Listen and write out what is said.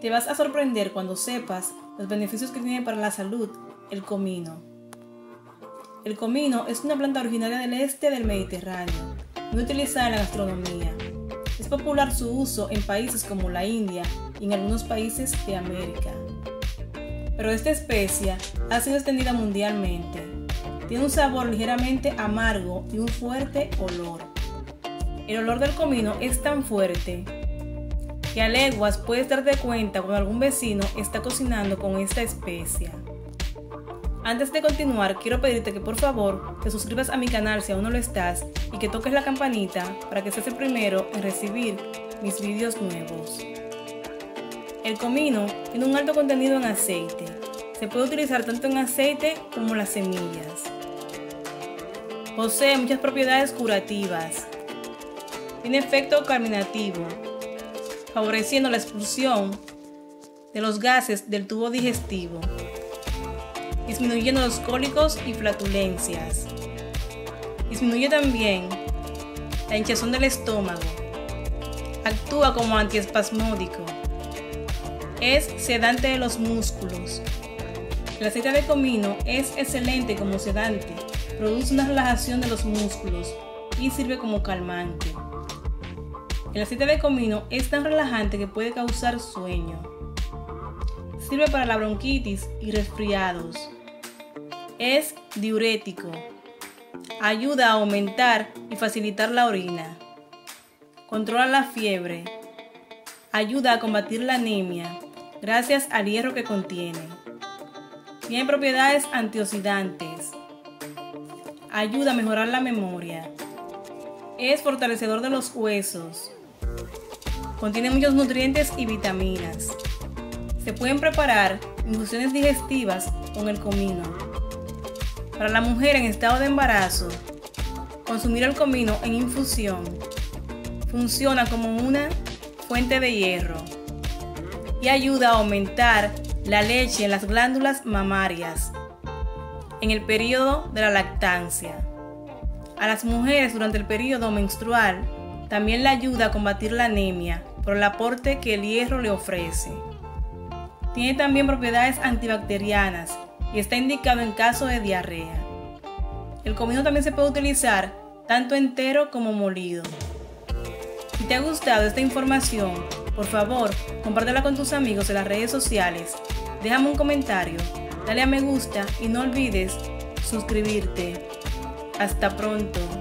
Te vas a sorprender cuando sepas los beneficios que tiene para la salud el comino. El comino es una planta originaria del este del Mediterráneo, muy utilizada en la gastronomía. Es popular su uso en países como la India y en algunos países de América. Pero esta especia ha sido extendida mundialmente. Tiene un sabor ligeramente amargo y un fuerte olor. El olor del comino es tan fuerte que a leguas puedes darte cuenta cuando algún vecino está cocinando con esta especia. Antes de continuar, quiero pedirte que por favor te suscribas a mi canal si aún no lo estás y que toques la campanita para que seas el primero en recibir mis vídeos nuevos. El comino tiene un alto contenido en aceite. Se puede utilizar tanto en aceite como las semillas. Posee muchas propiedades curativas. Tiene efecto carminativo, favoreciendo la expulsión de los gases del tubo digestivo, disminuyendo los cólicos y flatulencias. Disminuye también la hinchazón del estómago. Actúa como antiespasmódico. Es sedante de los músculos. El aceite de comino es excelente como sedante. Produce una relajación de los músculos y sirve como calmante. El aceite de comino es tan relajante que puede causar sueño. Sirve para la bronquitis y resfriados. Es diurético. Ayuda a aumentar y facilitar la orina. Controla la fiebre. Ayuda a combatir la anemia gracias al hierro que contiene. Tiene propiedades antioxidantes. Ayuda a mejorar la memoria. Es fortalecedor de los huesos. Contiene muchos nutrientes y vitaminas. Se pueden preparar infusiones digestivas con el comino. Para la mujer en estado de embarazo, consumir el comino en infusión funciona como una fuente de hierro y ayuda a aumentar la leche en las glándulas mamarias en el periodo de la lactancia. A las mujeres durante el periodo menstrual también le ayuda a combatir la anemia por el aporte que el hierro le ofrece. Tiene también propiedades antibacterianas y está indicado en caso de diarrea. El comino también se puede utilizar tanto entero como molido. Si te ha gustado esta información, por favor, compártela con tus amigos en las redes sociales, déjame un comentario, dale a me gusta y no olvides suscribirte. Hasta pronto.